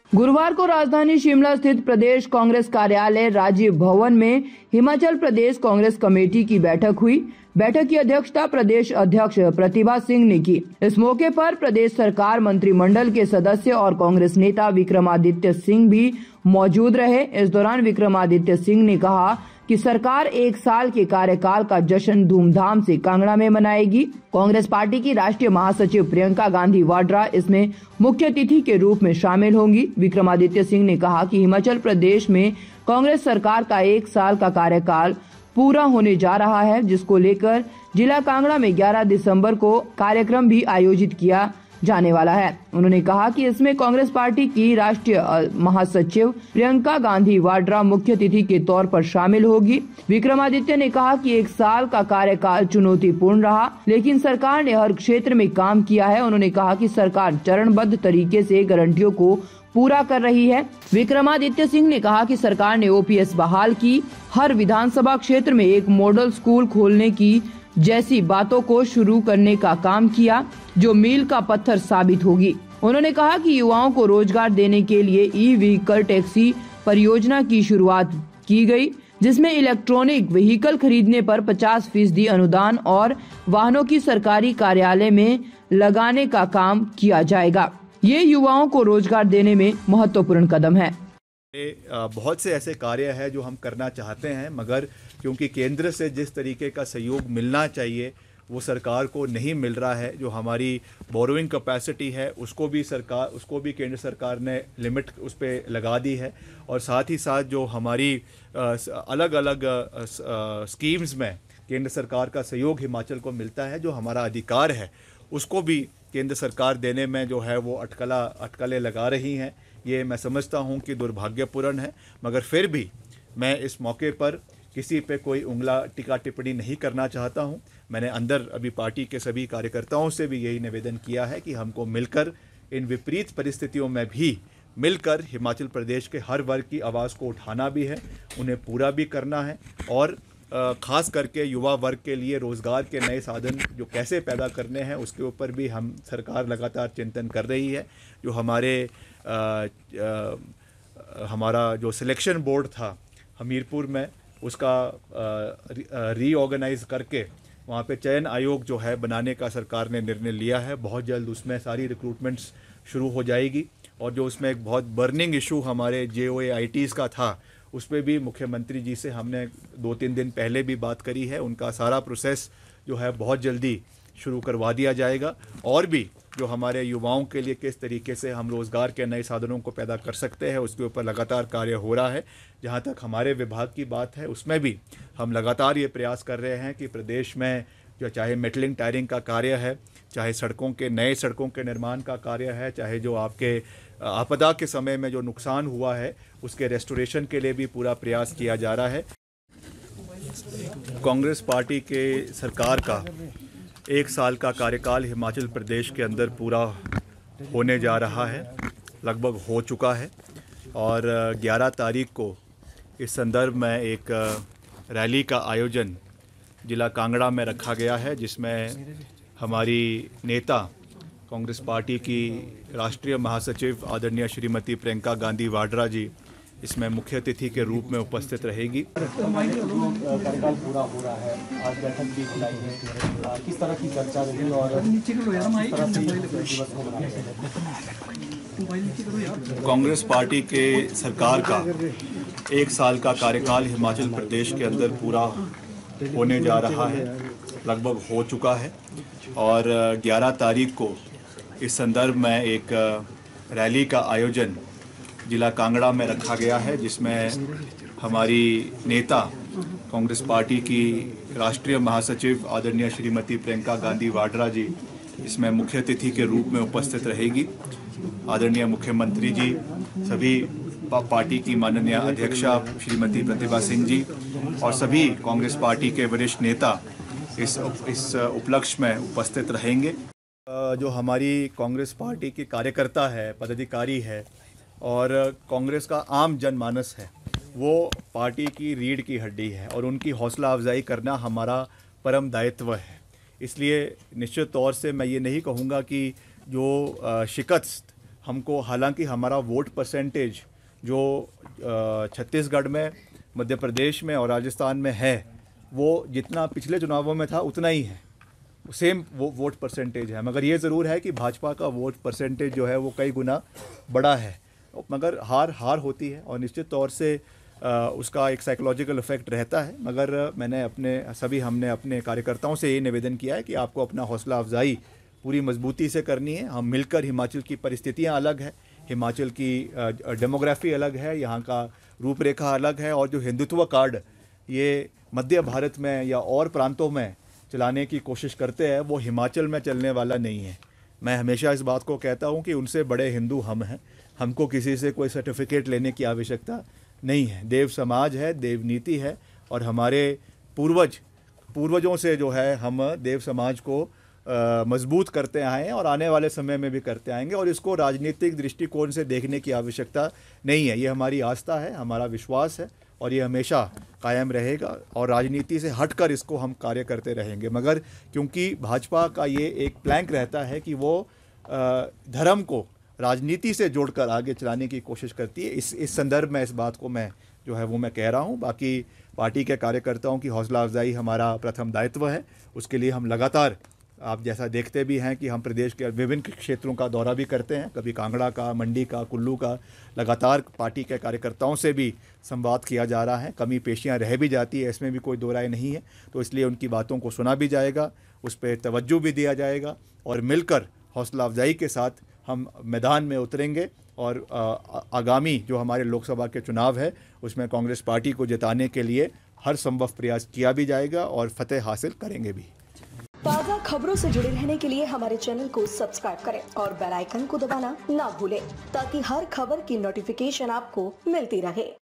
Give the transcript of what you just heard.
गुरुवार को राजधानी शिमला स्थित प्रदेश कांग्रेस कार्यालय राजीव भवन में हिमाचल प्रदेश कांग्रेस कमेटी की बैठक हुई। बैठक की अध्यक्षता प्रदेश अध्यक्ष प्रतिभा सिंह ने की। इस मौके पर प्रदेश सरकार मंत्रिमंडल के सदस्य और कांग्रेस नेता विक्रमादित्य सिंह भी मौजूद रहे। इस दौरान विक्रमादित्य सिंह ने कहा कि सरकार 1 साल के कार्यकाल का जश्न धूमधाम से कांगड़ा में मनाएगी। कांग्रेस पार्टी की राष्ट्रीय महासचिव प्रियंका गांधी वाड्रा इसमें मुख्य अतिथि के रूप में शामिल होंगी। विक्रमादित्य सिंह ने कहा कि हिमाचल प्रदेश में कांग्रेस सरकार का 1 साल का कार्यकाल पूरा होने जा रहा है, जिसको लेकर जिला कांगड़ा में 11 दिसंबर को कार्यक्रम भी आयोजित किया जाने वाला है। उन्होंने कहा कि इसमें कांग्रेस पार्टी की राष्ट्रीय महासचिव प्रियंका गांधी वाड्रा मुख्य अतिथि के तौर पर शामिल होगी। विक्रमादित्य ने कहा कि 1 साल का कार्यकाल चुनौतीपूर्ण रहा, लेकिन सरकार ने हर क्षेत्र में काम किया है। उन्होंने कहा कि सरकार चरणबद्ध तरीके से गारंटियों को पूरा कर रही है। विक्रमादित्य सिंह ने कहा कि सरकार ने ओपीएस बहाल की, हर विधानसभा क्षेत्र में एक मॉडल स्कूल खोलने की जैसी बातों को शुरू करने का काम किया, जो मील का पत्थर साबित होगी। उन्होंने कहा कि युवाओं को रोजगार देने के लिए ई व्हीकल टैक्सी परियोजना की शुरुआत की गई, जिसमें इलेक्ट्रॉनिक व्हीकल खरीदने पर 50% अनुदान और वाहनों की सरकारी कार्यालय में लगाने का काम किया जाएगा। ये युवाओं को रोजगार देने में महत्वपूर्ण कदम है। बहुत से ऐसे कार्य है जो हम करना चाहते हैं, मगर क्योंकि केंद्र से जिस तरीके का सहयोग मिलना चाहिए वो सरकार को नहीं मिल रहा है। जो हमारी बोरोइंग कैपेसिटी है उसको भी केंद्र सरकार ने लिमिट उस पर लगा दी है, और साथ ही साथ जो हमारी अलग अलग स्कीम्स में केंद्र सरकार का सहयोग हिमाचल को मिलता है, जो हमारा अधिकार है उसको भी केंद्र सरकार देने में जो है वो अटकलें लगा रही हैं। ये मैं समझता हूँ कि दुर्भाग्यपूर्ण है, मगर फिर भी मैं इस मौके पर किसी पे कोई उंगला टीका टिप्पणी नहीं करना चाहता हूँ। मैंने अंदर अभी पार्टी के सभी कार्यकर्ताओं से भी यही निवेदन किया है कि हमको मिलकर इन विपरीत परिस्थितियों में भी मिलकर हिमाचल प्रदेश के हर वर्ग की आवाज़ को उठाना भी है, उन्हें पूरा भी करना है, और ख़ास करके युवा वर्ग के लिए रोज़गार के नए साधन जो कैसे पैदा करने हैं उसके ऊपर भी हम सरकार लगातार चिंतन कर रही है। जो हमारा जो सिलेक्शन बोर्ड था हमीरपुर में, उसका रीऑर्गेनाइज करके वहाँ पे चयन आयोग जो है बनाने का सरकार ने निर्णय लिया है। बहुत जल्द उसमें सारी रिक्रूटमेंट्स शुरू हो जाएगी, और जो उसमें एक बहुत बर्निंग इशू हमारे JOAITs का था उस पर भी मुख्यमंत्री जी से हमने 2-3 दिन पहले भी बात करी है। उनका सारा प्रोसेस जो है बहुत जल्दी शुरू करवा दिया जाएगा, और भी जो हमारे युवाओं के लिए किस तरीके से हम रोज़गार के नए साधनों को पैदा कर सकते हैं उसके ऊपर लगातार कार्य हो रहा है। जहाँ तक हमारे विभाग की बात है उसमें भी हम लगातार ये प्रयास कर रहे हैं कि प्रदेश में जो चाहे मेटलिंग टायरिंग का कार्य है, चाहे नए सड़कों के निर्माण का कार्य है, चाहे जो आपके आपदा के समय में जो नुकसान हुआ है उसके रेस्टोरेशन के लिए भी पूरा प्रयास किया जा रहा है। कांग्रेस पार्टी के सरकार का 1 साल का कार्यकाल हिमाचल प्रदेश के अंदर पूरा होने जा रहा है, लगभग हो चुका है, और 11 तारीख को इस संदर्भ में एक रैली का आयोजन जिला कांगड़ा में रखा गया है, जिसमें हमारी नेता कांग्रेस पार्टी की राष्ट्रीय महासचिव आदरणीय श्रीमती प्रियंका गांधी वाड्रा जी इसमें मुख्य अतिथि के रूप में उपस्थित रहेगी। कार्यकाल पूरा हो रहा है, आज बैठक भी बुलाई है, किस तरह की चर्चा रही और कांग्रेस पार्टी के सरकार का 1 साल का कार्यकाल हिमाचल प्रदेश के अंदर पूरा होने जा रहा है, लगभग हो चुका है, और 11 तारीख को इस संदर्भ में एक रैली का आयोजन जिला कांगड़ा में रखा गया है, जिसमें हमारी नेता कांग्रेस पार्टी की राष्ट्रीय महासचिव आदरणीय श्रीमती प्रियंका गांधी वाड्रा जी इसमें मुख्य अतिथि के रूप में उपस्थित रहेगी। आदरणीय मुख्यमंत्री जी, सभी पार्टी की माननीय अध्यक्षा श्रीमती प्रतिभा सिंह जी और सभी कांग्रेस पार्टी के वरिष्ठ नेता इस उपलक्ष्य में उपस्थित रहेंगे। जो हमारी कांग्रेस पार्टी के कार्यकर्ता है, पदाधिकारी है और कांग्रेस का आम जनमानस है, वो पार्टी की रीढ़ की हड्डी है, और उनकी हौसला अफजाई करना हमारा परम दायित्व है। इसलिए निश्चित तौर से मैं ये नहीं कहूँगा कि जो शिकस्त हमको, हालांकि हमारा वोट परसेंटेज जो छत्तीसगढ़ में, मध्य प्रदेश में और राजस्थान में है, वो जितना पिछले चुनावों में था उतना ही है, सेम वो वोट परसेंटेज है। मगर ये ज़रूर है कि भाजपा का वोट परसेंटेज जो है वो कई गुना बड़ा है। मगर हार होती है और निश्चित तौर से उसका एक साइकोलॉजिकल इफेक्ट रहता है। मगर हमने अपने कार्यकर्ताओं से ये निवेदन किया है कि आपको अपना हौसला अफजाई पूरी मजबूती से करनी है। हम मिलकर, हिमाचल की परिस्थितियाँ अलग है, हिमाचल की डेमोग्राफी अलग है, यहाँ का रूपरेखा अलग है, और जो हिंदुत्व कार्ड ये मध्य भारत में या और प्रांतों में चलाने की कोशिश करते हैं, वो हिमाचल में चलने वाला नहीं है। मैं हमेशा इस बात को कहता हूँ कि उनसे बड़े हिंदू हम हैं, हमको किसी से कोई सर्टिफिकेट लेने की आवश्यकता नहीं है। देव समाज है, देव नीति है, और हमारे पूर्वजों से जो है हम देव समाज को मजबूत करते आए हैं और आने वाले समय में भी करते आएंगे, और इसको राजनीतिक दृष्टिकोण से देखने की आवश्यकता नहीं है। ये हमारी आस्था है, हमारा विश्वास है, और ये हमेशा कायम रहेगा, और राजनीति से हटकर इसको हम कार्य करते रहेंगे। मगर क्योंकि भाजपा का ये एक प्लैंक रहता है कि वो धर्म को राजनीति से जोड़कर आगे चलाने की कोशिश करती है, इस संदर्भ में इस बात को मैं कह रहा हूँ। बाकी पार्टी के कार्यकर्ताओं की हौसला अफजाई हमारा प्रथम दायित्व है। उसके लिए हम लगातार, आप जैसा देखते भी हैं कि हम प्रदेश के विभिन्न क्षेत्रों का दौरा भी करते हैं, कभी कांगड़ा का, मंडी का, कुल्लू का। लगातार पार्टी के कार्यकर्ताओं से भी संवाद किया जा रहा है। कमी पेशियां रह भी जाती है, इसमें भी कोई दो राय नहीं है। तो इसलिए उनकी बातों को सुना भी जाएगा, उस पर तवज्जो भी दिया जाएगा, और मिलकर हौसला अफजाई के साथ हम मैदान में उतरेंगे। और आगामी जो हमारे लोकसभा के चुनाव है, उसमें कांग्रेस पार्टी को जिताने के लिए हर संभव प्रयास किया भी जाएगा और फतेह हासिल करेंगे भी। ताज़ा खबरों से जुड़े रहने के लिए हमारे चैनल को सब्सक्राइब करें और बेल आइकन को दबाना ना भूलें, ताकि हर खबर की नोटिफिकेशन आपको मिलती रहे।